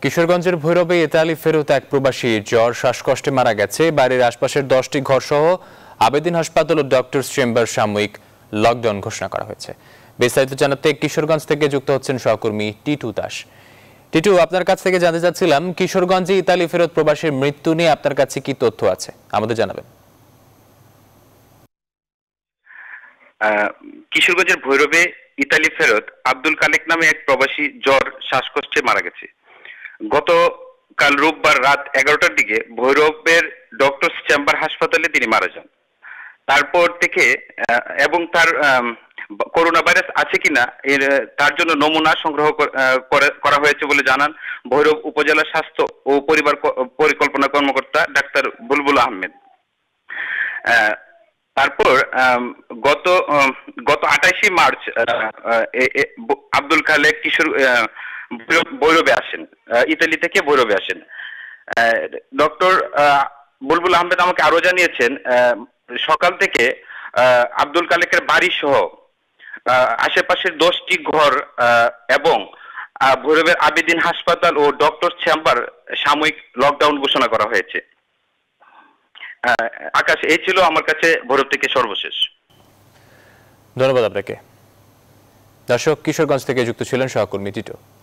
কিশোরগঞ্জের ভৈরবে ইতালি ফেরত এক প্রবাসী জ্বর শ্বাসকষ্টে মারা গেছে। বাড়ির আশপাশের 10টি ঘর সহ আবেদিন হাসপাতাল ও ডক্টরস চেম্বার সাময়িক লকডাউন ঘোষণা করা হয়েছে। বিস্তারিত জানাতে কিশোরগঞ্জ থেকে যুক্ত হচ্ছেন সহকর্মী টিটু দাস। টিটু, আপনার কাছ থেকে জানতে চাচ্ছিলাম, কিশোরগঞ্জে ইতালি ফেরত প্রবাসীর মৃত্যু নিয়ে আপনার কাছে কি তথ্য আছে আমাদের জানাবেন। কিশোরগঞ্জের ভৈরবে ইতালি ফেরত আব্দুল কালেক নামে এক প্রবাসী জ্বর শ্বাসকষ্টে মারা গেছে। গতকাল রোববার রাত 11টার দিকে ভৈরবের ডক্টরস চেম্বার হাসপাতালে তিনি মারা যান। তারপর থেকে এবং তার করোনা ভাইরাস আছে কিনা তার জন্য নমুনা সংগ্রহ করা হয়েছে বলে জানান ভৈরব উপজেলা স্বাস্থ্য ও পরিবার পরিকল্পনা কর্মকর্তা ডাক্তার বুলবুল আহমেদ। তারপর গত 28শে মার্চ আব্দুল খালেক ভৈরবে আসেন, ইতালি থেকে ভৈরবে আসেন। ডক্টর বুলবুল আহমেদ আমাকে আরো জানিয়েছেন, সকাল থেকে আব্দুল কালেকের বাড়ি সহ আশেপাশের 10টি ঘর এবং ভৈরবের আবেদিন হাসপাতাল ও ডক্টর চেম্বার সাময়িক লকডাউন ঘোষণা করা হয়েছে। আকাশ, এই ছিল আমার কাছে ভৈরব থেকে সর্বশেষ। ধন্যবাদ আপনাকে। দর্শক, কিশোরগঞ্জ থেকে যুক্ত ছিলেন সহকর্মী টিটু।